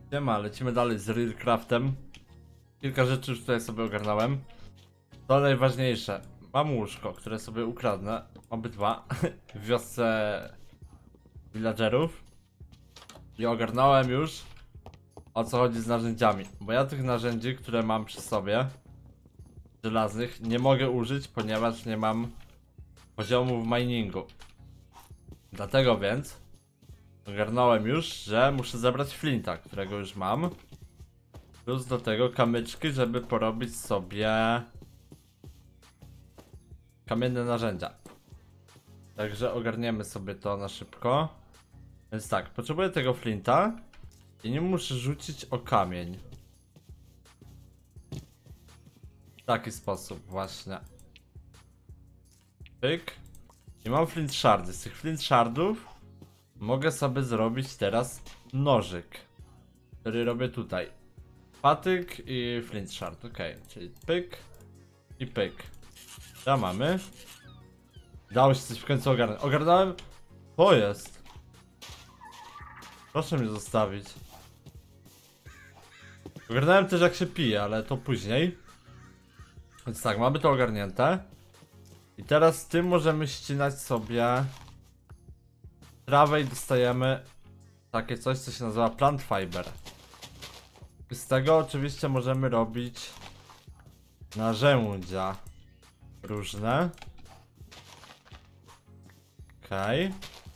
Siema, lecimy dalej z Realcraftem. Kilka rzeczy już tutaj sobie ogarnąłem. To najważniejsze. Mam łóżko, które sobie ukradnę. Obydwa. W wiosce villagerów. I ogarnąłem już, o co chodzi z narzędziami. Bo ja tych narzędzi, które mam przy sobie, żelaznych, nie mogę użyć, ponieważ nie mam poziomu w miningu. Dlatego więc ogarnąłem już, że muszę zebrać flinta, którego już mam. Plus do tego kamyczki, żeby porobić sobie kamienne narzędzia. Także ogarniemy sobie to na szybko. Więc tak, potrzebuję tego flinta i nie muszę rzucić o kamień. W taki sposób właśnie. Pyk. I mam flint shardy. Z tych flint shardów mogę sobie zrobić teraz nożyk, który robię tutaj. Patyk i flint shard, ok. Czyli pyk i pyk. Co mamy? Dało się coś w końcu ogarnąć. Ogarnąłem? To jest. Proszę mnie zostawić. Ogarnąłem też jak się pije, ale to później. Więc tak, mamy to ogarnięte. I teraz z tym możemy ścinać sobie trawę i dostajemy takie coś, co się nazywa plant fiber. I z tego oczywiście możemy robić narzędzia różne. Okej.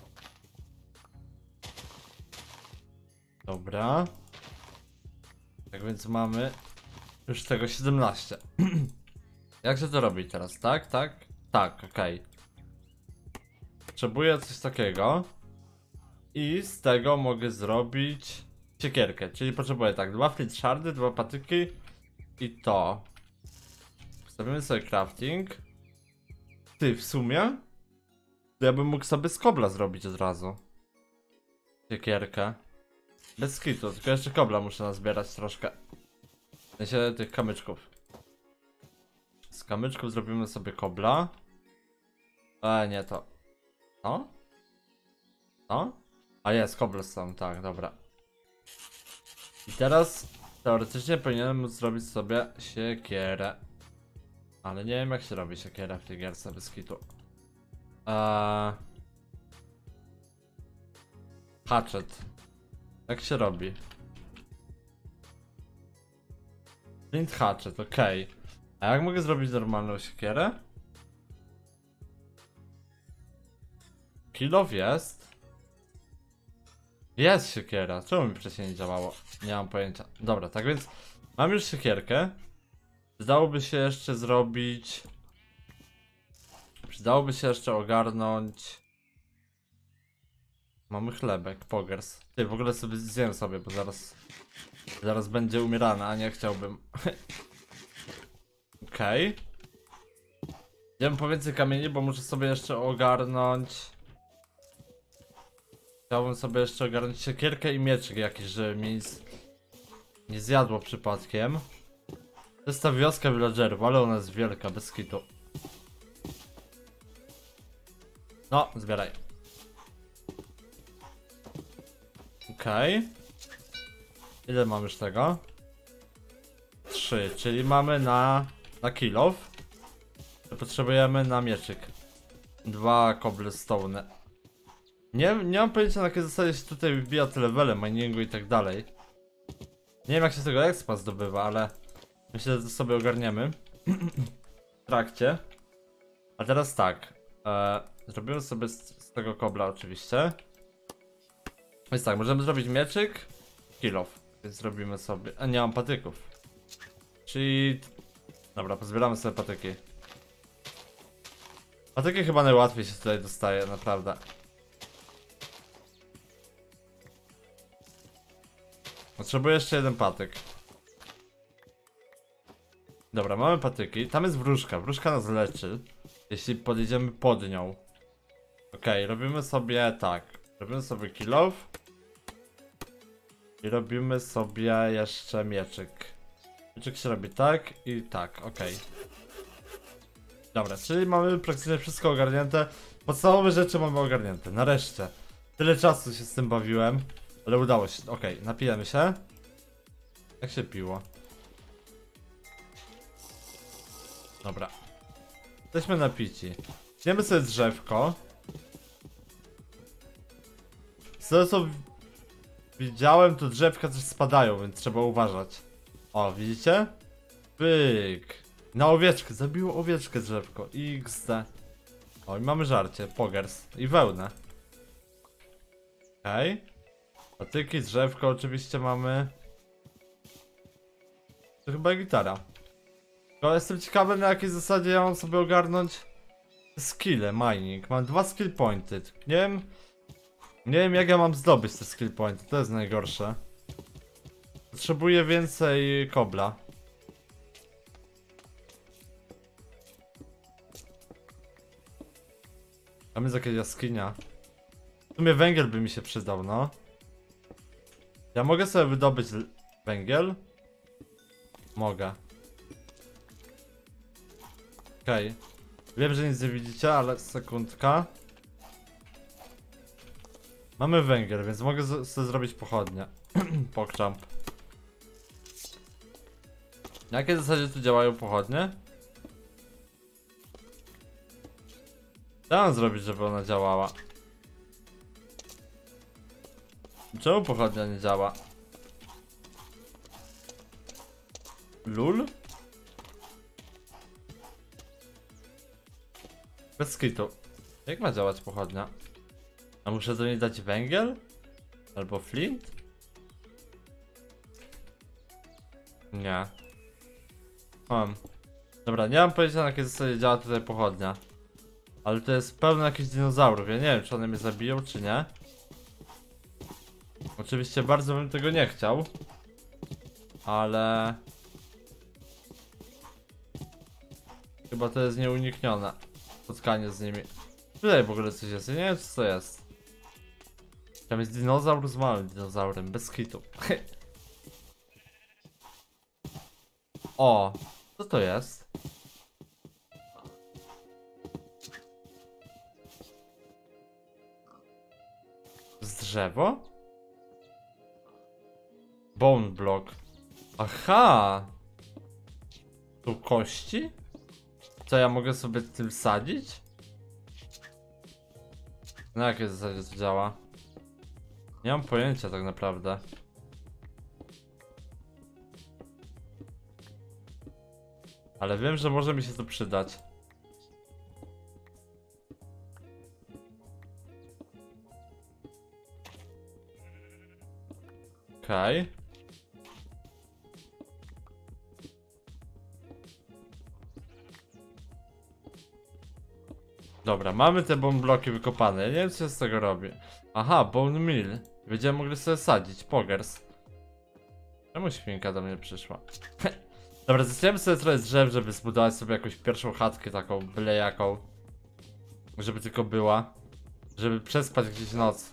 Dobra. Tak więc mamy już tego 17. Jak się to robi teraz? Tak, tak? Tak, okej. Potrzebuję coś takiego. I z tego mogę zrobić siekierkę. Czyli potrzebuję tak, 2 flint shardy, 2 patyki i to. Postawimy sobie crafting. Ty, w sumie to ja bym mógł sobie z kobla zrobić od razu siekierkę. Bez skitu, tylko jeszcze kobla muszę nazbierać troszkę. W sensie tych kamyczków. Z kamyczków zrobimy sobie kobla. Nie to. To? To? A jest, cobblestone, tak, dobra. I teraz teoretycznie powinienem móc zrobić sobie siekierę. Ale nie wiem jak się robi siekierę w tej gierce bez kitu. Hatchet. Jak się robi? Flint hatchet, okej. A jak mogę zrobić normalną siekierę? Kill off jest. Jest siekiera. Czemu mi wcześniej nie działało? Nie mam pojęcia. Dobra, tak więc mam już siekierkę. Przydałoby się jeszcze zrobić... Przydałoby się jeszcze ogarnąć... Mamy chlebek, pogers. Ty, w ogóle sobie zjem sobie, bo zaraz będzie umierana, a nie chciałbym. Okej. Idziemy po więcej kamieni, bo muszę sobie jeszcze ogarnąć... Chciałbym sobie jeszcze ogarnąć siekierkę i mieczyk jakiś, żeby mnie nic nie zjadło przypadkiem. To jest ta wioska villagerów, ale ona jest wielka, bez kitu. No, zbieraj. Okej. Ile mam już tego? 3, czyli mamy na kill off. Potrzebujemy na mieczyk 2 cobblestone. Nie mam pojęcia, na jakiej zasadzie się tutaj wybija te levele miningu i tak dalej. Nie wiem jak się z tego expa zdobywa, ale myślę, że to sobie ogarniemy w trakcie. A teraz tak, zrobimy sobie z tego kobla oczywiście. Więc tak, możemy zrobić mieczyk, kill off. Więc zrobimy sobie, a nie mam patyków. Czyli, dobra, pozbieramy sobie patyki. Patyki chyba najłatwiej się tutaj dostaje, naprawdę. Potrzebuję jeszcze jeden patyk. Dobra, mamy patyki. Tam jest wróżka. Wróżka nas leczy, jeśli podjedziemy pod nią. Okej, robimy sobie tak. Robimy sobie kill off. I robimy sobie jeszcze mieczyk. Mieczyk się robi tak i tak, okej. Dobra, czyli mamy praktycznie wszystko ogarnięte. Podstawowe rzeczy mamy ogarnięte. Nareszcie. Tyle czasu się z tym bawiłem. Ale udało się. Okej, napijemy się. Jak się piło? Dobra. Jesteśmy napici. Tniemy sobie drzewko. Z tego co widziałem, to drzewka też spadają, więc trzeba uważać. O, widzicie? Pyk. Na owieczkę, zabiło owieczkę drzewko. XD. O, i mamy żarcie, pogers. I wełnę. Okej. Patyki, drzewko oczywiście mamy. To chyba gitara. Tylko jestem ciekawy, na jakiej zasadzie ja mam sobie ogarnąć skille, mining. Mam 2 skill pointy. Nie wiem jak ja mam zdobyć te skill pointy, to jest najgorsze. Potrzebuję więcej kobla. Tam jest jakaś jaskinia. W sumie węgiel by mi się przydał, no. Ja mogę sobie wydobyć węgiel? Mogę. Okej. Wiem, że nic nie widzicie, ale sekundka. Mamy węgiel, więc mogę sobie zrobić pochodnie. Pokczamp. Na jakiej zasadzie tu działają pochodnie? Co mam zrobić, żeby ona działała? Czemu pochodnia nie działa? Lul? Bez kitu. Jak ma działać pochodnia? A muszę do niej dać węgiel? Albo flint? Nie. Dobra, nie mam pojęcia na jakiej zasadzie działa tutaj pochodnia. Ale to jest pełno jakichś dinozaurów. Ja nie wiem, czy one mnie zabiją, czy nie. Oczywiście bardzo bym tego nie chciał. Ale... chyba to jest nieuniknione. Spotkanie z nimi. Tutaj w ogóle coś jest, ja nie wiem co to jest. Tam jest dinozaur z małym dinozaurem, bez kitu. O, co to jest? Z drzewo? Bone block. Aha! Tu kości? Co ja mogę sobie tym sadzić? Na jakiej zasadzie to działa? Nie mam pojęcia tak naprawdę. Ale wiem, że może mi się to przydać. Okej. Dobra, mamy te bone bloki wykopane. Ja nie wiem co się z tego robi. Aha, bone mill. Będziemy mogli sobie sadzić, pogers. Czemu świnka do mnie przyszła? Dobra, zacznijmy sobie trochę drzew, żeby zbudować sobie jakąś pierwszą chatkę taką, byle jaką. Żeby tylko była. Żeby przespać gdzieś noc.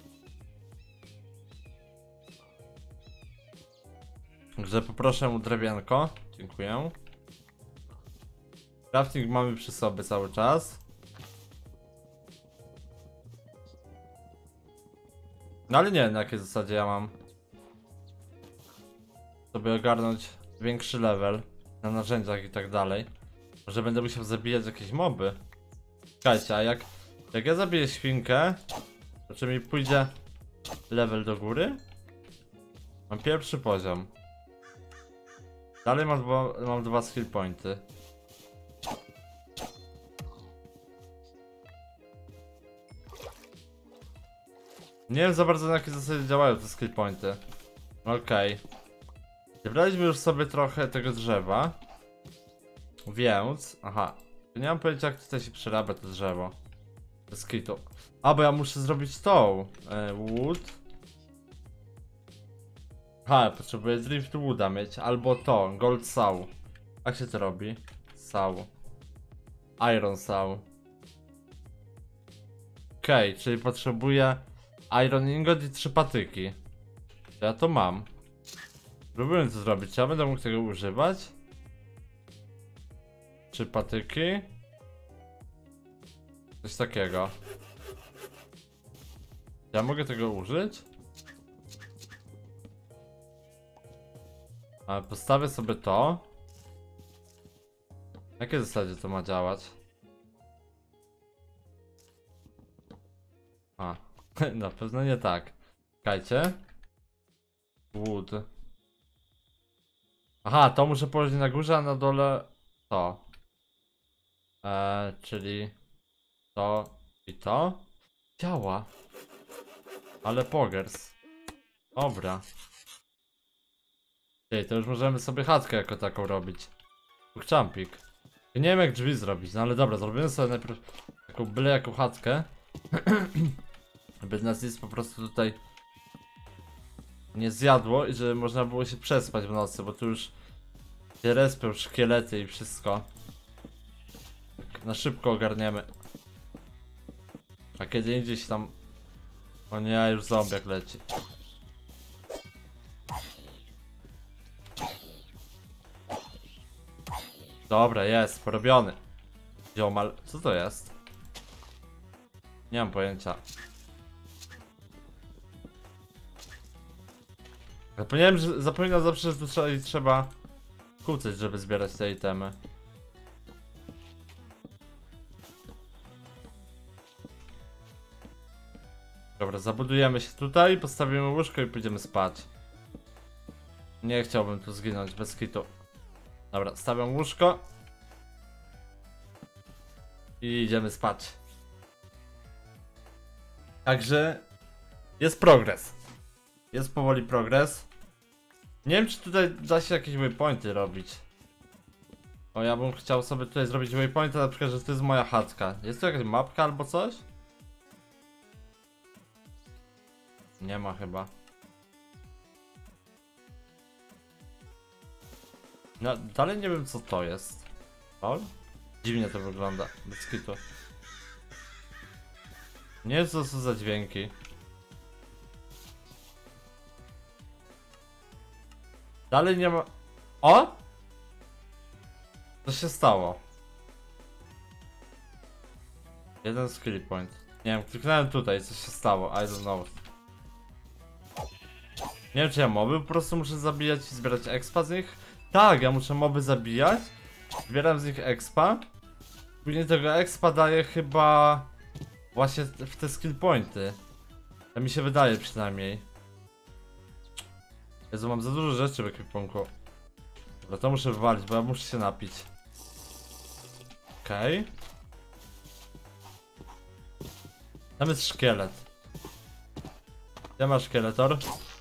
Także poproszę o drewienko. Dziękuję. Crafting mamy przy sobie cały czas. No ale nie, na jakiej zasadzie ja mam sobie ogarnąć większy level na narzędziach i tak dalej. Może będę musiał zabijać jakieś moby. Czekajcie, a jak ja zabiję świnkę, to czy mi pójdzie level do góry? Mam pierwszy poziom. Dalej mam dwa skill pointy. Nie wiem za bardzo na jakiej zasadzie działają te skill pointy. Okej. Zebraliśmy już sobie trochę tego drzewa. Więc... aha. Nie mam pojęcia jak tutaj się przerabia to drzewo. Bez kitu. A, bo ja muszę zrobić tą. Wood. Ha, potrzebuję driftwooda mieć. Albo to, gold saw. Jak się to robi? Saw. Iron saw. Okej, czyli potrzebuję iron ingot i 3 patyki. To ja to mam. Próbuję to zrobić, czy ja będę mógł tego używać? 3 patyki. Coś takiego. Ja mogę tego użyć? Ale postawię sobie to. W jakiej zasadzie to ma działać? A, na pewno nie tak. Czekajcie. Wood. Aha, to muszę położyć na górze, a na dole to. Czyli to i to. Działa. Ale pogers. Dobra. Ej, to już możemy sobie chatkę jako taką robić. Jumpik. Nie wiem jak drzwi zrobić, no ale dobra, zrobimy sobie najpierw taką byle jaką chatkę. By nas nic po prostu tutaj nie zjadło i żeby można było się przespać w nocy, bo tu już się respią szkielety i wszystko. Tak na szybko ogarniemy. A kiedy indziej się tam... O nie, już zombiak leci. Dobra, jest, porobiony. Ziomal, co to jest? Nie mam pojęcia. Zapominam zawsze, że tu trzeba kłócić, żeby zbierać te itemy. Dobra, zabudujemy się tutaj, postawimy łóżko i pójdziemy spać. Nie chciałbym tu zginąć bez kitu. Dobra, stawiam łóżko. I idziemy spać. Także jest progres. Jest powoli progres. Nie wiem, czy tutaj da się jakieś waypointy robić. O, ja bym chciał sobie tutaj zrobić waypointy, na przykład, że to jest moja chatka. Jest tu jakaś mapka albo coś? Nie ma chyba. No, dalej nie wiem co to jest. O? Dziwnie to wygląda, bez kitu. Nie wiem co to za dźwięki. Dalej nie ma... O! Co się stało? Jeden skill point. Nie wiem, kliknąłem tutaj, co się stało, I don't know. Nie wiem czy ja moby po prostu muszę zabijać i zbierać expa z nich. Tak, ja muszę moby zabijać. Zbieram z nich expa. Później tego expa daję chyba... Właśnie w te skill pointy. To mi się wydaje przynajmniej. Jezu, mam za dużo rzeczy w ekwipunku. Dobra, to muszę wywalić, bo ja muszę się napić. Okej. Tam jest szkielet. Gdzie masz szkieletor?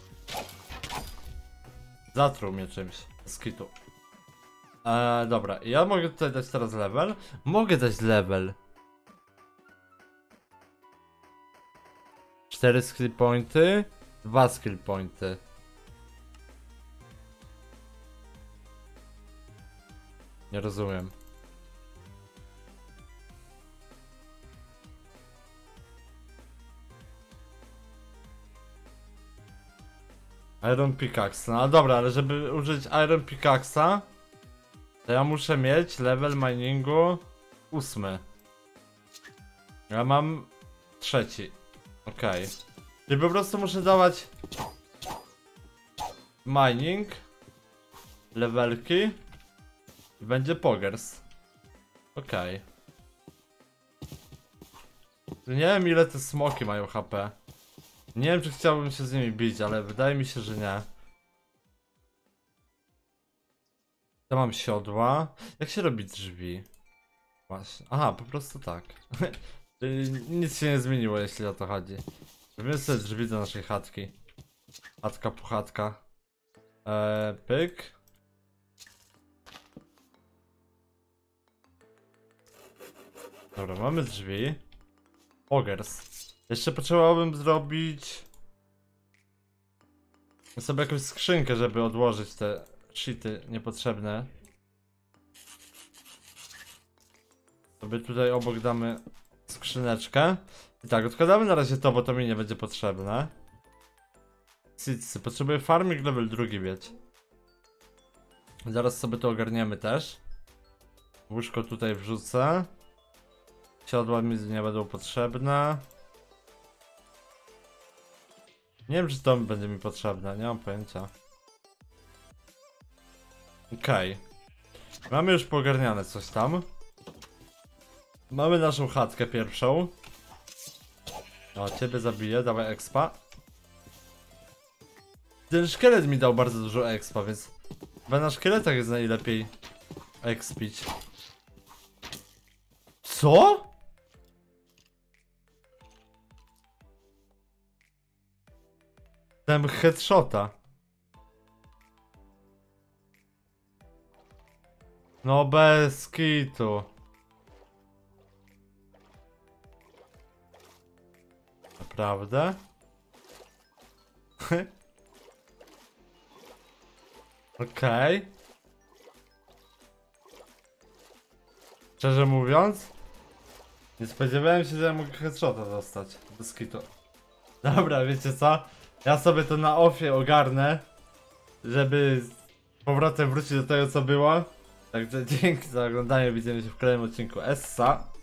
Zatruł mnie czymś. Z kitu. Dobra, ja mogę tutaj dać teraz level. Mogę dać level. 4 skill pointy, 2 skill pointy. Nie rozumiem. Iron Pickaxe, no dobra, ale żeby użyć Iron Pickaxe'a, to ja muszę mieć level miningu 8. Ja mam 3. Okej. Czyli po prostu muszę dawać mining, levelki i będzie pogers. Okej. Nie wiem ile te smoki mają HP. Nie wiem czy chciałbym się z nimi bić, ale wydaje mi się, że nie. Ja mam siodła. Jak się robi drzwi? Właśnie. Aha, po prostu tak. Nic się nie zmieniło, jeśli o to chodzi. Robimy sobie drzwi do naszej chatki. Chatka puchatka. Pyk. Dobra, mamy drzwi. Ogers. Jeszcze potrzebowałbym zrobić sobie jakąś skrzynkę, żeby odłożyć te shity niepotrzebne. Sobie tutaj obok damy skrzyneczkę. I tak, odkładamy na razie to, bo to mi nie będzie potrzebne. Seedsy. Potrzebuję farming level 2 mieć. Zaraz sobie to ogarniemy też. Łóżko tutaj wrzucę. Siodła mi nie będą potrzebne. Nie wiem czy to będzie mi potrzebne, nie mam pojęcia. Okej. Mamy już pogarniane coś tam. Mamy naszą chatkę pierwszą. O, ciebie zabiję, dawaj expa. Ten szkielet mi dał bardzo dużo expa, więc chyba na szkieletach jest najlepiej expić. Co? Dałem headshota. No bez kitu. Naprawdę? Okej. Szczerze mówiąc, nie spodziewałem się, że ja mogę headshota dostać. Bez kitu. Dobra, wiecie co? Ja sobie to na offie ogarnę, żeby z powrotem wrócić do tego, co było. Także dzięki za oglądanie, widzimy się w kolejnym odcinku Essa.